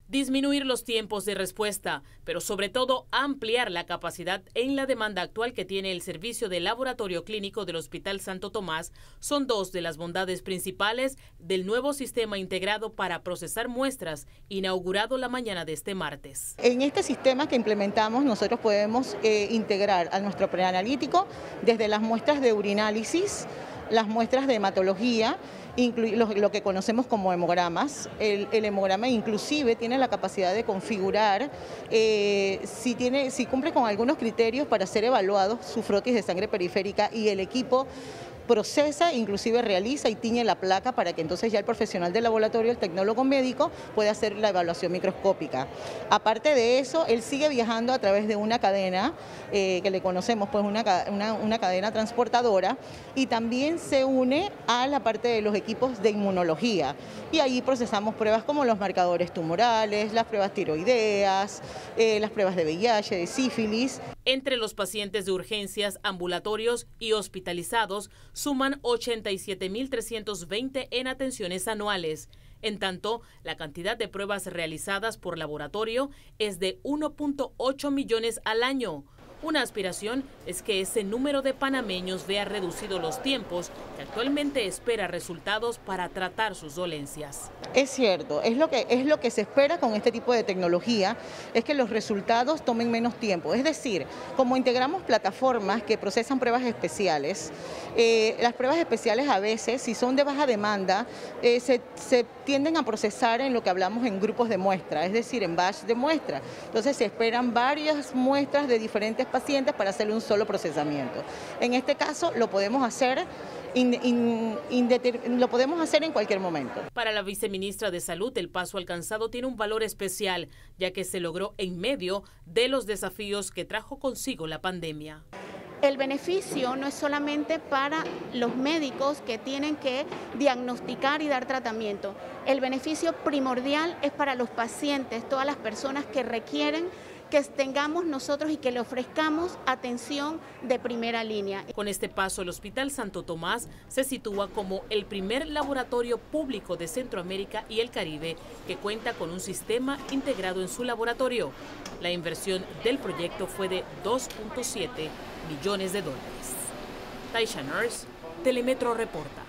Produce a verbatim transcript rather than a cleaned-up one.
Disminuir los tiempos de respuesta, pero sobre todo ampliar la capacidad en la demanda actual que tiene el servicio de laboratorio clínico del Hospital Santo Tomás son dos de las bondades principales del nuevo sistema integrado para procesar muestras, inaugurado la mañana de este martes. En este sistema que implementamos nosotros podemos eh, integrar a nuestro preanalítico desde las muestras de urinálisis, las muestras de hematología, Lo, lo que conocemos como hemogramas. El, el hemograma inclusive tiene la capacidad de configurar eh, si, tiene, si cumple con algunos criterios para ser evaluado su frotis de sangre periférica, y el equipo procesa, inclusive realiza y tiñe la placa para que entonces ya el profesional del laboratorio, el tecnólogo médico, pueda hacer la evaluación microscópica. Aparte de eso, él sigue viajando a través de una cadena eh, que le conocemos, pues una, una, una cadena transportadora, y también se une a la parte de los equipos de inmunología, y ahí procesamos pruebas como los marcadores tumorales, las pruebas tiroideas, eh, las pruebas de V I H, de sífilis. Entre los pacientes de urgencias, ambulatorios y hospitalizados suman ochenta y siete mil trescientos veinte en atenciones anuales. En tanto, la cantidad de pruebas realizadas por laboratorio es de uno punto ocho millones al año. Una aspiración es que ese número de panameños vea reducidos los tiempos que actualmente espera resultados para tratar sus dolencias. Es cierto, es lo que, es lo que se espera con este tipo de tecnología, es que los resultados tomen menos tiempo. Es decir, como integramos plataformas que procesan pruebas especiales, eh, las pruebas especiales a veces, si son de baja demanda, eh, se, se tienden a procesar en lo que hablamos en grupos de muestra, es decir, en batch de muestra. Entonces se esperan varias muestras de diferentes pacientes para hacerle un solo procesamiento. En este caso lo podemos hacer in, in, in, lo podemos hacer en cualquier momento. Para la viceministra de Salud, el paso alcanzado tiene un valor especial, ya que se logró en medio de los desafíos que trajo consigo la pandemia. El beneficio no es solamente para los médicos que tienen que diagnosticar y dar tratamiento. El beneficio primordial es para los pacientes, todas las personas que requieren que tengamos nosotros y que le ofrezcamos atención de primera línea. Con este paso, el Hospital Santo Tomás se sitúa como el primer laboratorio público de Centroamérica y el Caribe que cuenta con un sistema integrado en su laboratorio. La inversión del proyecto fue de dos punto siete millones de dólares. Taisha Nurse, Telemetro reporta.